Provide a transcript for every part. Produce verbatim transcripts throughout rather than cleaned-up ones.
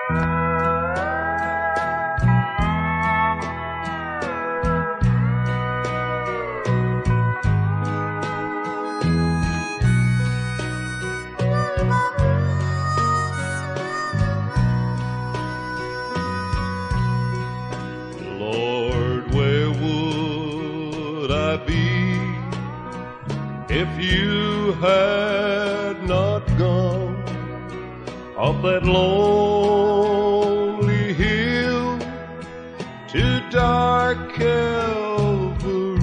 If you had not gone up that lonely hill to dark Calvary,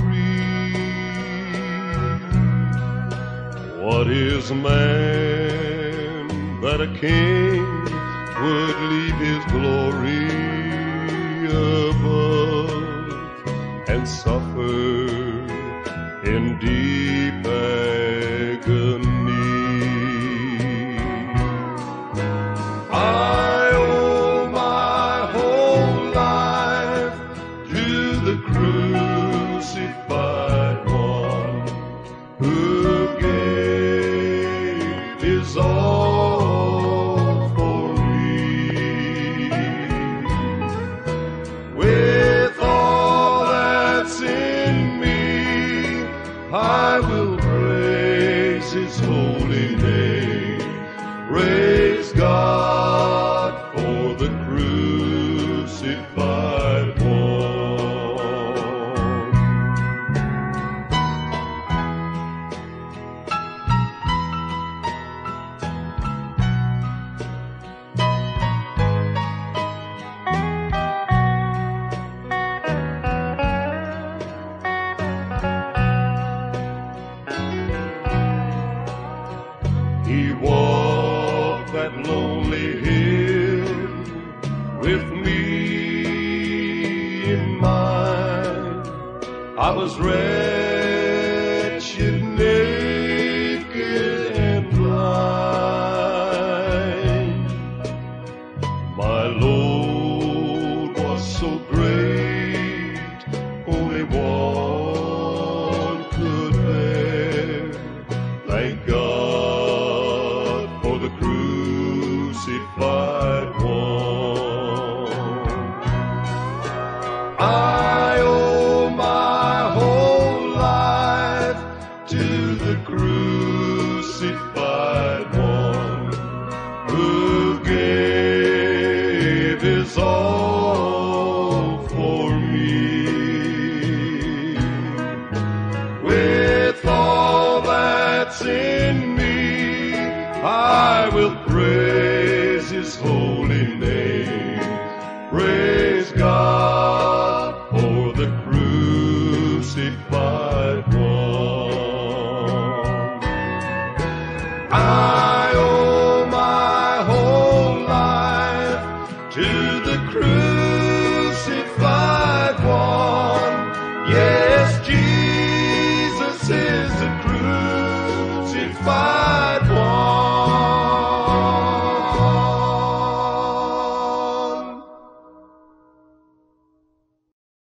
what is man that a king would leave his glory above and suffer in deep agony? I owe my whole life to the crucified one who gave his all for me. With all that's in me, I will praise His holy name. Praise God for the crucified one. He walked that lonely hill with me in mind. I was wretched, naked, and blind. My load was so great, only one could bear. Thank God for the crucified one. I owe my whole life to the crucified one who gave his all for me. With all that's in me, I will praise His holy name. Praise God for the crucified one. I owe my whole life to the crucified one. Yes, Jesus is the crucified